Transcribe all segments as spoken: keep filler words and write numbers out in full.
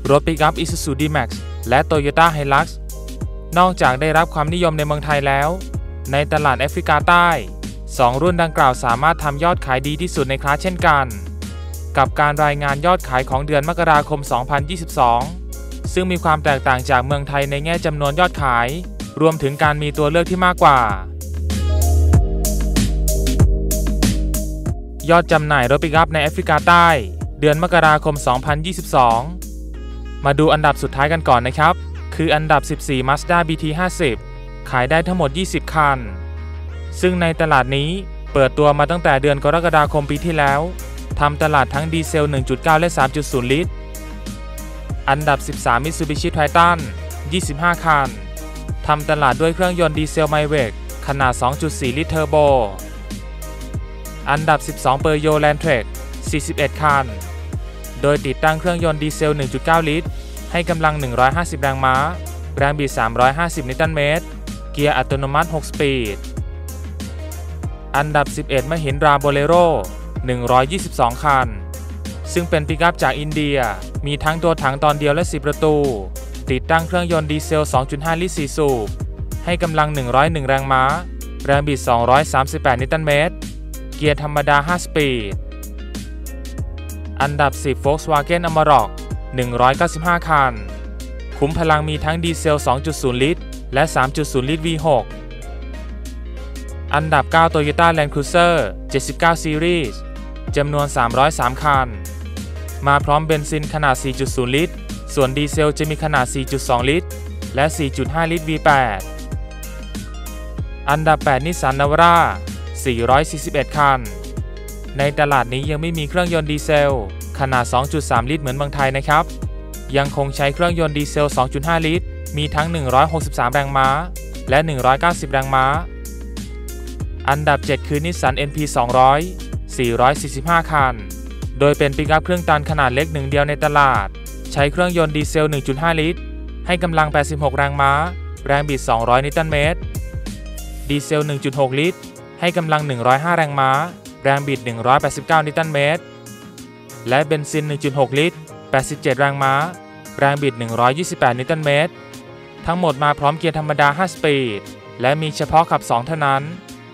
รถปิกอัพ Isuzu ดี แม็กซ์ และ Toyota Hilux นอกจากได้รับความนิยมในเมืองไทยแล้วในตลาดแอฟริกาใต้สองรุ่นดังกล่าวสามารถทำยอดขายดีที่สุดในคลาสเช่นกันกับการรายงานยอดขายของเดือนมกราคม สองพันยี่สิบสอง ซึ่งมีความแตกต่างจากเมืองไทยในแง่จำนวนยอดขายรวมถึงการมีตัวเลือกที่มากกว่ายอดจำหน่ายรถปิกอัพในแอฟริกาใต้เดือนมกราคม สองพันยี่สิบสอง มาดูอันดับสุดท้ายกันก่อนนะครับคืออันดับสิบสี่ Mazda บี ที ห้าสิบ ขายได้ทั้งหมดยี่สิบคันซึ่งในตลาดนี้เปิดตัวมาตั้งแต่เดือนกรกฎาคมปีที่แล้วทำตลาดทั้งดีเซล หนึ่งจุดเก้า และ สามจุดศูนย์ ลิตรอันดับสิบสาม Mitsubishi Triton ยี่สิบห้าคันทำตลาดด้วยเครื่องยนต์ดีเซล Maverick ขนาด สองจุดสี่ ลิตรเทอร์โบอันดับสิบสอง Peugeot Landtrek สี่สิบเอ็ดคันโดยติดตั้งเครื่องยนต์ดีเซล หนึ่งจุดเก้า ลิตรให้กำลังหนึ่งร้อยห้าสิบแรงม้าแรงบิดสามร้อยห้าสิบนิวตันเมตรเกียร์อัตโนมัติหกสปีดอันดับสิบเอ็ด Mahindra Bolero หนึ่งร้อยยี่สิบสองคันซึ่งเป็นปิกอัพจากอินเดียมีทั้งตัวถังตอนเดียวและสี่ประตูติดตั้งเครื่องยนต์ดีเซล สองจุดห้า ลิตรสี่สูบให้กำลังหนึ่งร้อยเอ็ดแรงม้าแรงบิดสองร้อยสามสิบแปดนิวตันเมตรเกียร์ธรรมดาห้าสปีดอันดับสิบ Volkswagen Amarok หนึ่งร้อยเก้าสิบห้าคันคุ้มพลังมีทั้งดีเซล สองจุดศูนย์ ลิตรและ สามจุดศูนย์ ลิตร วี หก อันดับเก้า Toyota Land Cruiser เจ็ดสิบเก้า Series จำนวนสามร้อยสามคันมาพร้อมเบนซินขนาด สี่จุดศูนย์ ลิตรส่วนดีเซลจะมีขนาด สี่จุดสอง ลิตรและ สี่จุดห้า ลิตร วี แปด อันดับแปด Nissan Navara สี่ร้อยสี่สิบเอ็ดคันในตลาดนี้ยังไม่มีเครื่องยนต์ดีเซลขนาด สองจุดสาม ลิตรเหมือนเมืองไทยนะครับยังคงใช้เครื่องยนต์ดีเซล สองจุดห้า ลิตรมีทั้งหนึ่งร้อยหกสิบสามแรงม้าและหนึ่งร้อยเก้าสิบแรงม้าอันดับเจ็ดคือ Nissan เอ็น พี สองร้อย สี่ร้อยสี่สิบห้าคันโดยเป็นปิกอัพเครื่องตันขนาดเล็กหนึ่งเดียวในตลาดใช้เครื่องยนต์ดีเซล หนึ่งจุดห้า ลิตรให้กำลังแปดสิบหกแรงม้าแรงบิดสองร้อยนิวตันเมตรดีเซล หนึ่งจุดหก ลิตรให้กำลังหนึ่งร้อยห้าแรงม้าแรงบิดหนึ่งร้อยแปดสิบเก้านิวตันเมตรและเบนซิน หนึ่งจุดหก ลิตรแปดสิบเจ็ดแรงม้าแรงบิดหนึ่งร้อยยี่สิบแปดนิวตันเมตรทั้งหมดมาพร้อมเกียร์ธรรมดาห้าสปีดและมีเฉพาะขับสองเท่านั้น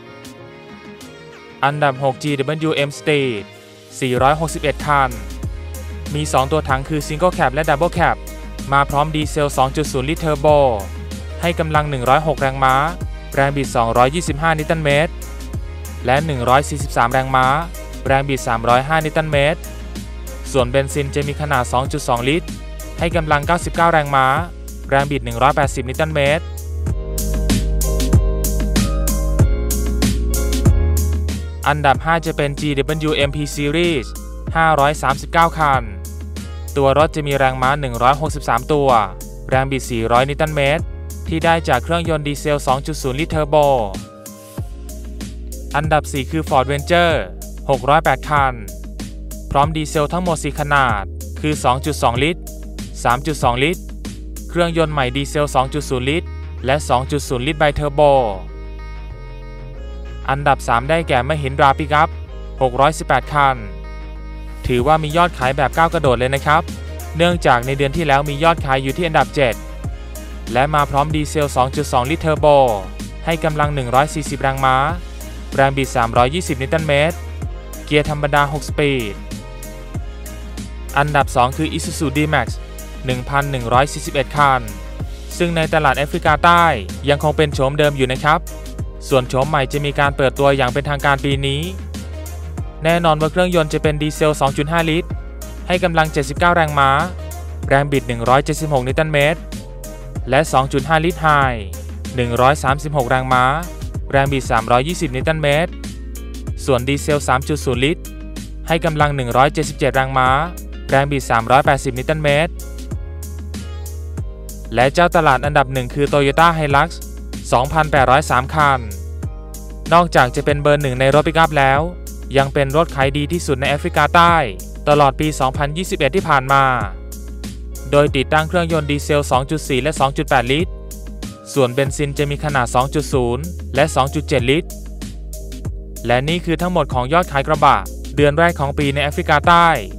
อันดับหก จี ดับเบิลยู เอ็ม Street สี่ร้อยหกสิบเอ็ดคันมีสองตัวถังคือ Single Cab และ Double Cab มาพร้อมดีเซล สองจุดศูนย์ ลิตรเทอร์โบให้กำลังหนึ่งร้อยหกแรงม้าแรงบิดสองร้อยยี่สิบห้านิวตันเมตรและหนึ่งร้อยสี่สิบสามแรงม้าแรงบิดสามร้อยห้านิวตันเมตรส่วนเบนซินจะมีขนาด สองจุดสอง ลิตรให้กำลังเก้าสิบเก้าแรงม้าแรงบิดหนึ่งร้อยแปดสิบนิวตันเมตรอันดับห้าจะเป็น จี ดับเบิลยู เอ็ม พี Series ห้าร้อยสามสิบเก้าคันตัวรถจะมีแรงม้าหนึ่งร้อยหกสิบสามตัวแรงบิดสี่ร้อยนิวตันเมตรที่ได้จากเครื่องยนต์ดีเซล สองจุดศูนย์ ลิตรเทอร์โบอันดับสี่คือ Ford Ranger หกร้อยแปดคันพร้อมดีเซลทั้งหมดสี่ขนาดคือ สองจุดสอง ลิตร สามจุดสอง ลิตรเครื่องยนต์ใหม่ดีเซล สองจุดศูนย์ ลิตรและ สองจุดศูนย์ ลิตรไบเทอร์โบอันดับสามได้แก่ Mahindra Pickup หกร้อยสิบแปดคันถือว่ามียอดขายแบบก้าวกระโดดเลยนะครับเนื่องจากในเดือนที่แล้วมียอดขายอยู่ที่อันดับเจ็ดและมาพร้อมดีเซล สองจุดสอง ลิตรเทอร์โบให้กำลังหนึ่งร้อยสี่สิบแรงม้าแรงบิดสามร้อยยี่สิบนิวตันเมตรเกียร์ธรรมดาหกสปีดอันดับสองคือ Isuzu ดี แม็กซ์ หนึ่งพันหนึ่งร้อยสี่สิบเอ็ดคันซึ่งในตลาดแอฟริกาใต้ยังคงเป็นโฉมเดิมอยู่นะครับส่วนโฉมใหม่จะมีการเปิดตัวอย่างเป็นทางการปีนี้แน่นอนว่าเครื่องยนต์จะเป็นดีเซล สองจุดห้า ลิตรให้กำลังเจ็ดสิบเก้าแรงม้าแรงบิดหนึ่งร้อยเจ็ดสิบหกนิวตันเมตรและ สองจุดห้า ลิตรไฮหนึ่งร้อยสามสิบหกแรงม้าแรงบิดสามร้อยยี่สิบนิวตันเมตรส่วนดีเซล สามจุดศูนย์ ลิตรให้กำลังหนึ่งร้อยเจ็ดสิบเจ็ดแรงม้าแรงบิดสามร้อยแปดสิบนิวตันเมตรและเจ้าตลาดอันดับหนึ่งคือ Toyota Hilux สองพันแปดร้อยสามคันนอกจากจะเป็นเบอร์หนึ่งในรถปิกอัพแล้วยังเป็นรถขายดีที่สุดในแอฟริกาใต้ตลอดปี สองพันยี่สิบเอ็ด ที่ผ่านมาโดยติดตั้งเครื่องยนต์ดีเซล สองจุดสี่ และ สองจุดแปด ลิตรส่วนเบนซินจะมีขนาด สองจุดศูนย์ และ สองจุดเจ็ด ลิตรและนี่คือทั้งหมดของยอดขายกระบะเดือนแรกของปีในแอฟริกาใต้